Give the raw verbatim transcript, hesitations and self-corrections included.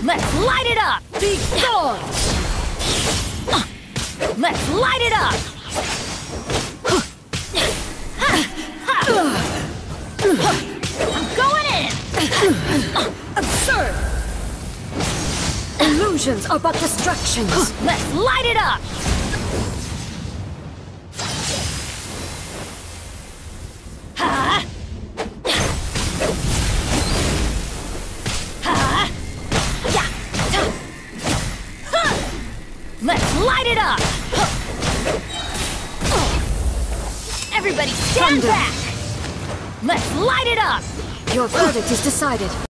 Let's light it up! Be gone! Let's light it up! I'm going in! Absurd! Illusions are but distractions. Let's light it up! Ha! Ha! Yeah! Huh! Let's light it up! Everybody stand Thunder. back! Let's light it up! Your verdict is decided.